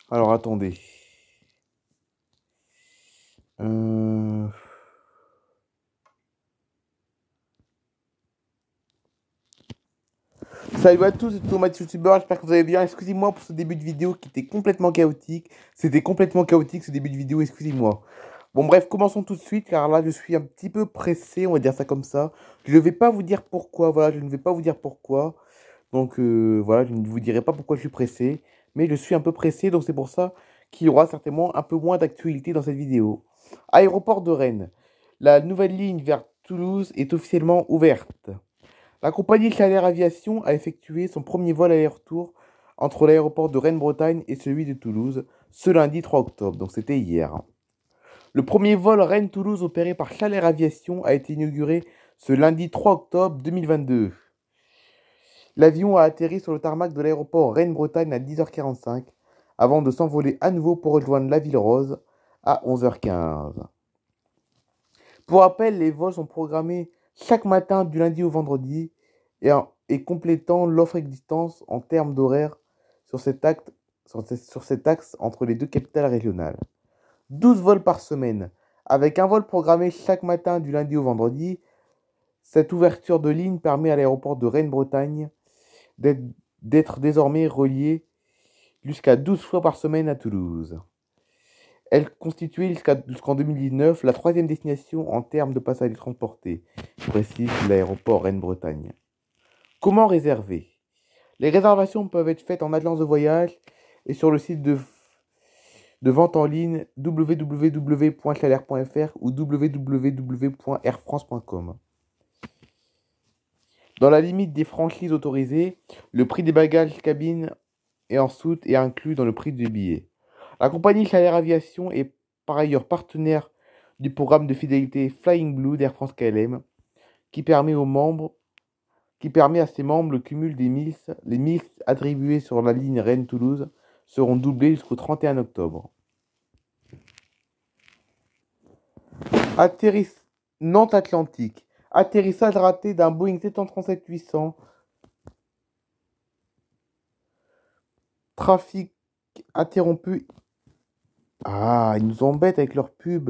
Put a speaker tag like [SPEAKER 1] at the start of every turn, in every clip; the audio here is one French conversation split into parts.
[SPEAKER 1] Alors attendez. Euh, Salut à tous, c'est Thomas YouTuber, j'espère que vous allez bien. Excusez-moi pour ce début de vidéo qui était complètement chaotique. C'était complètement chaotique ce début de vidéo, excusez-moi. Bon bref, commençons tout de suite car là je suis un petit peu pressé, on va dire ça comme ça. Je ne vais pas vous dire pourquoi, voilà, je ne vais pas vous dire pourquoi. Donc voilà, je ne vous dirai pas pourquoi je suis pressé. Mais je suis un peu pressé, donc c'est pour ça qu'il y aura certainement un peu moins d'actualité dans cette vidéo. Aéroport de Rennes. La nouvelle ligne vers Toulouse est officiellement ouverte. La compagnie Chaleur Aviation a effectué son premier vol aller-retour entre l'aéroport de Rennes-Bretagne et celui de Toulouse ce lundi 3 octobre, donc c'était hier. Le premier vol Rennes-Toulouse opéré par Chaleur Aviation a été inauguré ce lundi 3 octobre 2022. L'avion a atterri sur le tarmac de l'aéroport Rennes-Bretagne à 10h45 avant de s'envoler à nouveau pour rejoindre la Ville Rose à 11h15. Pour rappel, les vols sont programmés chaque matin du lundi au vendredi et complétant l'offre existante en termes d'horaire sur cet axe entre les deux capitales régionales. 12 vols par semaine, avec un vol programmé chaque matin du lundi au vendredi. Cette ouverture de ligne permet à l'aéroport de Rennes-Bretagne d'être d'être désormais relié jusqu'à 12 fois par semaine à Toulouse. Elle constituait jusqu'en 2019 la troisième destination en termes de passagers transportés, précise l'aéroport Rennes-Bretagne. Comment réserver? Les réservations peuvent être faites en agence de voyage et sur le site de vente en ligne www.chalair.fr ou www.airfrance.com. Dans la limite des franchises autorisées, le prix des bagages cabine et en soute est inclus dans le prix du billet. La compagnie Chalair Aviation est par ailleurs partenaire du programme de fidélité Flying Blue d'Air France KLM qui permet aux membres qui permet à ses membres le cumul des miles. Les miles attribués sur la ligne Rennes-Toulouse seront doublés jusqu'au 31 octobre. Atterrissage Nantes-Atlantique. Atterrissage raté d'un Boeing 737-800. Trafic interrompu. Ah, ils nous embêtent avec leur pub.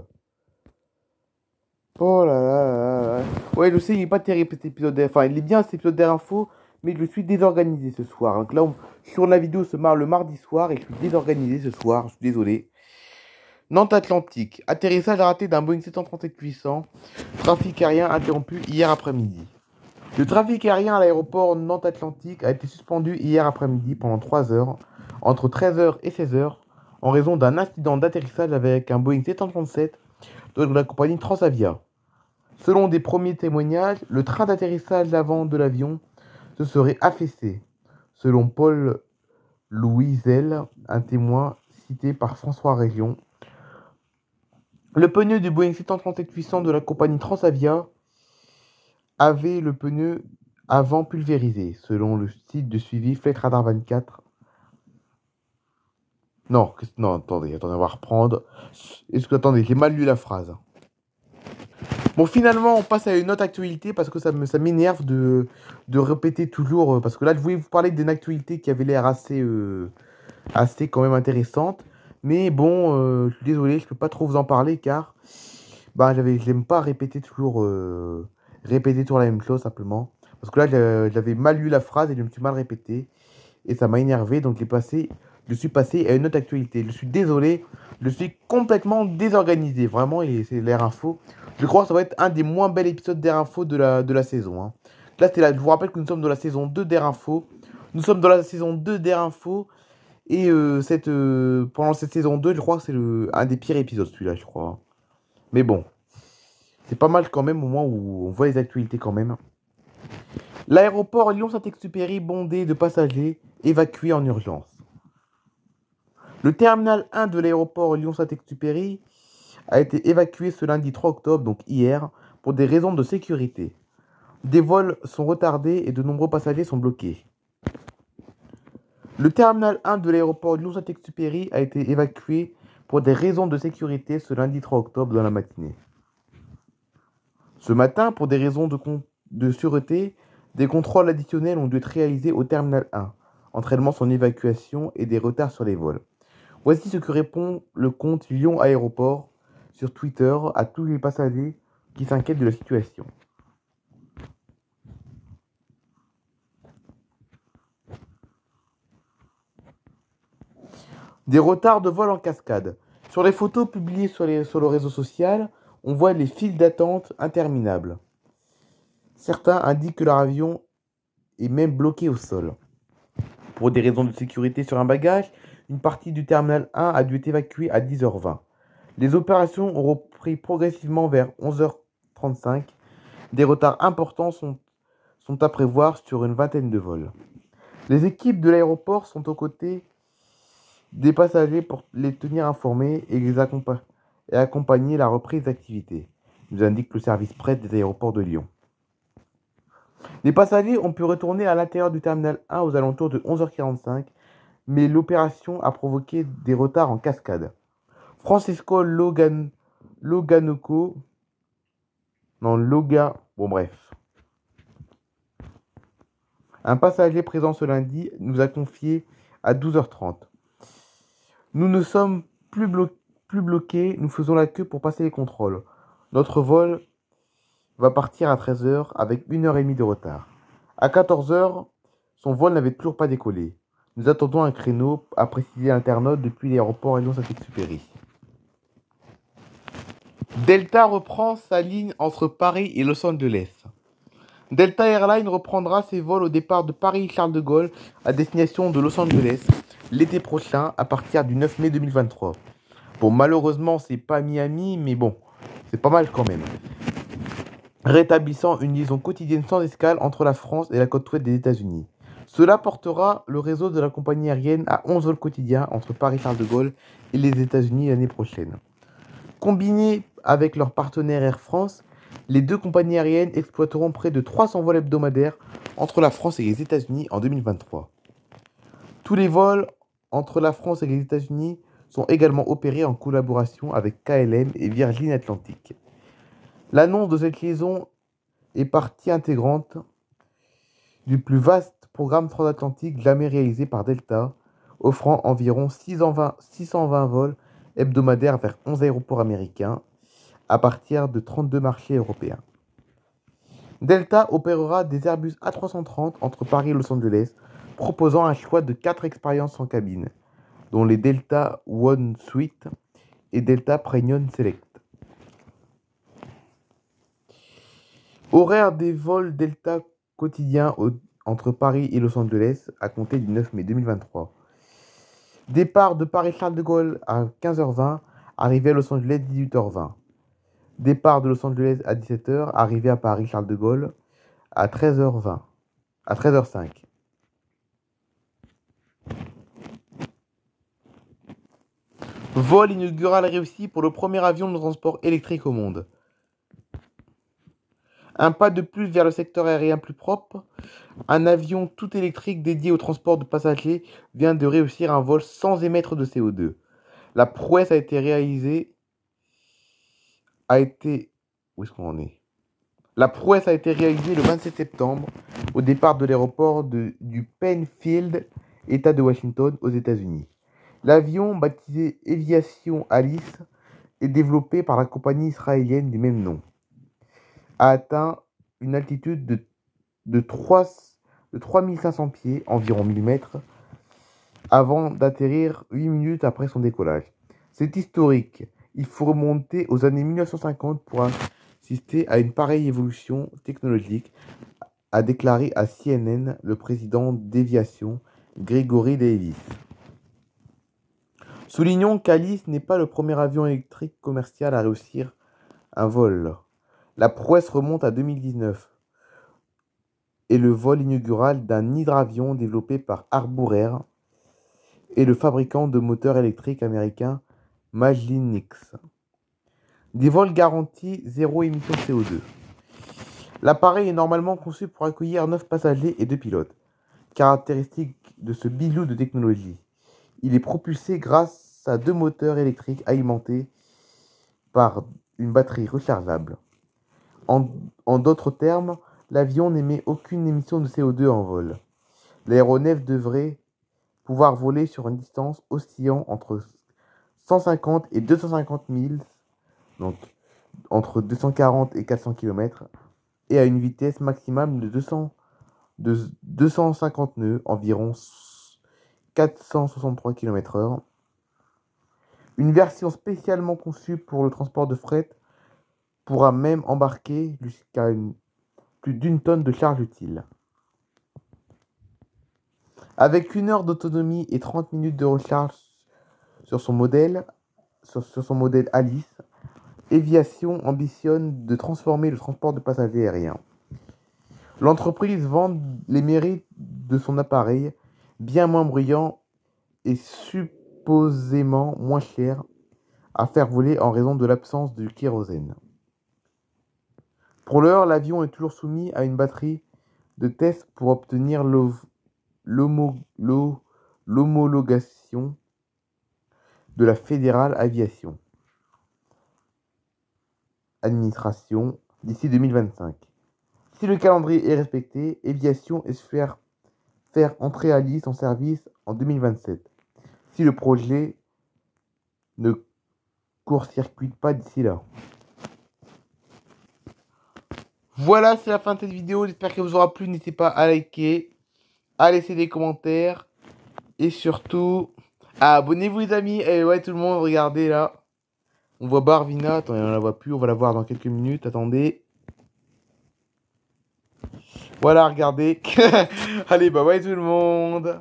[SPEAKER 1] Oh là là là là. Ouais, je sais, il est pas terrible cet épisode Enfin, il est bien cet épisode d'Air Info, mais je suis désorganisé ce soir. Donc là, sur la vidéo se marre le mardi soir et je suis désorganisé ce soir. Je suis désolé. Nantes-Atlantique. Atterrissage raté d'un Boeing 737-800. Trafic aérien interrompu hier après-midi. Le trafic aérien à l'aéroport Nantes-Atlantique a été suspendu hier après-midi pendant 3 heures, entre 13h et 16h, en raison d'un incident d'atterrissage avec un Boeing 737 de la compagnie Transavia. Selon des premiers témoignages, le train d'atterrissage d'avant de l'avion se serait affaissé. Selon Paul Louisel, un témoin cité par François Région, le pneu du Boeing 737-800 de la compagnie Transavia avait le pneu avant pulvérisé, selon le site de suivi Flight Radar 24. Non, non, attendez, on va reprendre. Attendez, j'ai mal lu la phrase. Bon, finalement, on passe à une autre actualité parce que ça m'énerve de répéter toujours. Parce que là, je voulais vous parler d'une actualité qui avait l'air assez quand même intéressante. Mais bon, je suis désolé, je peux pas trop vous en parler car bah, j'aime pas répéter toujours la même chose simplement. Parce que là, j'avais mal lu la phrase et je me suis mal répété. Et ça m'a énervé, donc je suis passé à une autre actualité. Je suis désolé, je suis complètement désorganisé, vraiment, et c'est l'Air Info. Je crois que ça va être un des moins bels épisodes d'Air Info de la saison. Hein. Je vous rappelle que nous sommes dans la saison 2 d'Air Info. Nous sommes dans la saison 2 d'Air Info. Et pendant cette saison 2, je crois que c'est un des pires épisodes, celui-là, je crois. Mais bon, c'est pas mal quand même, au moins où on voit les actualités quand même. L'aéroport Lyon-Saint-Exupéry bondé de passagers évacués en urgence. Le terminal 1 de l'aéroport Lyon-Saint-Exupéry a été évacué ce lundi 3 octobre, donc hier, pour des raisons de sécurité. Des vols sont retardés et de nombreux passagers sont bloqués. Le terminal 1 de l'aéroport Lyon-Saint-Exupéry a été évacué pour des raisons de sécurité ce lundi 3 octobre dans la matinée. Ce matin, pour des raisons de sûreté, des contrôles additionnels ont dû être réalisés au terminal 1, entraînement son évacuation et des retards sur les vols. Voici ce que répond le compte Lyon Aéroport sur Twitter à tous les passagers qui s'inquiètent de la situation. Des retards de vol en cascade. Sur les photos publiées sur le réseau social, on voit les files d'attente interminables. Certains indiquent que leur avion est même bloqué au sol. Pour des raisons de sécurité sur un bagage, une partie du terminal 1 a dû être évacuée à 10h20. Les opérations ont repris progressivement vers 11h35. Des retards importants sont à prévoir sur une vingtaine de vols. Les équipes de l'aéroport sont aux côtés des passagers pour les tenir informés et accompagner la reprise d'activité, nous indique le service presse des aéroports de Lyon. Les passagers ont pu retourner à l'intérieur du terminal 1 aux alentours de 11h45, mais l'opération a provoqué des retards en cascade. Francesco Loganoco, bon bref. Un passager présent ce lundi nous a confié à 12h30. Nous ne sommes plus bloqués, nous faisons la queue pour passer les contrôles. Notre vol va partir à 13h avec 1h30 de retard. À 14h, son vol n'avait toujours pas décollé. Nous attendons un créneau, a précisé l'internaute depuis l'aéroport Lyon-Saint-Exupéry. Delta reprend sa ligne entre Paris et Los Angeles. Delta Airlines reprendra ses vols au départ de Paris-Charles de Gaulle à destination de Los Angeles l'été prochain à partir du 9 mai 2023. Bon, malheureusement, c'est pas Miami, mais bon, c'est pas mal quand même. Rétablissant une liaison quotidienne sans escale entre la France et la côte ouest des États-Unis. Cela portera le réseau de la compagnie aérienne à 11 vols quotidiens entre Paris-Charles de Gaulle et les États-Unis l'année prochaine. Combinés avec leur partenaire Air France, les deux compagnies aériennes exploiteront près de 300 vols hebdomadaires entre la France et les États-Unis en 2023. Tous les vols entre la France et les États-Unis sont également opérés en collaboration avec KLM et Virgin Atlantic. L'annonce de cette liaison est partie intégrante du plus vaste programme transatlantique jamais réalisé par Delta, offrant environ 620 vols hebdomadaires vers 11 aéroports américains à partir de 32 marchés européens. Delta opérera des Airbus A330 entre Paris et Los Angeles, proposant un choix de 4 expériences en cabine, dont les Delta One Suite et Delta Premium Select. Horaire des vols Delta quotidiens entre Paris et Los Angeles à compter du 9 mai 2023. Départ de Paris-Charles de Gaulle à 15h20, arrivée à Los Angeles 18h20. Départ de Los Angeles à 17h, arrivée à Paris-Charles de Gaulle à 13h20, à 13h05. Vol inaugural réussi pour le premier avion de transport électrique au monde. Un pas de plus vers le secteur aérien plus propre. Un avion tout électrique dédié au transport de passagers vient de réussir un vol sans émettre de CO2. La prouesse a été réalisée. Où est-ce qu'on en est? La prouesse a été réalisée le 27 septembre au départ de l'aéroport du Penfield, État de Washington, aux États-Unis. L'avion, baptisé Aviation Alice, est développé par la compagnie israélienne du même nom, a atteint une altitude de 3500 pieds, environ 1000 mètres, avant d'atterrir 8 minutes après son décollage. C'est historique. Il faut remonter aux années 1950 pour assister à une pareille évolution technologique, a déclaré à CNN le président d'Aviation, Gregory Davis. Soulignons qu'Alice n'est pas le premier avion électrique commercial à réussir un vol. La prouesse remonte à 2019 et le vol inaugural d'un hydravion développé par Harbour Air et le fabricant de moteurs électriques américain Maginix. Des vols garantis zéro émission de CO2. L'appareil est normalement conçu pour accueillir 9 passagers et 2 pilotes. Caractéristique de ce bijou de technologie, il est propulsé grâce à 2 moteurs électriques alimentés par une batterie rechargeable. En d'autres termes, l'avion n'émet aucune émission de CO2 en vol. L'aéronef devrait pouvoir voler sur une distance oscillant entre 150 et 250 milles, donc entre 240 et 400 km, et à une vitesse maximale de 250 nœuds, environ 463 km/h. Une version spécialement conçue pour le transport de fret pourra même embarquer jusqu'à plus d'1 tonne de charge utile. Avec 1 heure d'autonomie et 30 minutes de recharge sur son modèle Alice, Eviation ambitionne de transformer le transport de passagers aériens. L'entreprise vend les mérites de son appareil, bien moins bruyant et supposément moins cher à faire voler en raison de l'absence de kérosène. Pour l'heure, l'avion est toujours soumis à une batterie de test pour obtenir l'homologation de la Fédérale Aviation Administration d'ici 2025. Si le calendrier est respecté, Eviation espère faire entrer Alice en service en 2027, si le projet ne court-circuite pas d'ici là. Voilà, c'est la fin de cette vidéo. J'espère qu'elle vous aura plu. N'hésitez pas à liker, à laisser des commentaires et surtout abonnez-vous les amis. Et ouais, tout le monde, regardez là. On voit Barvina. Attendez, on la voit plus. On va la voir dans quelques minutes. Attendez. Voilà, regardez. Allez, bah ouais tout le monde.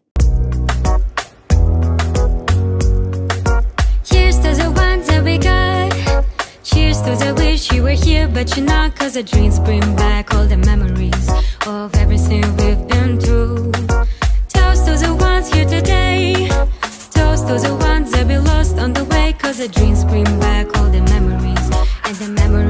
[SPEAKER 2] Here's to the ones that we got. Cheers to the wish you were here, but you're not. Cause the dreams bring back all the memories of everything we've been through. Toast to the ones here today. Toast to the ones that we lost on the way. Cause the dreams bring back all the memories. And the memories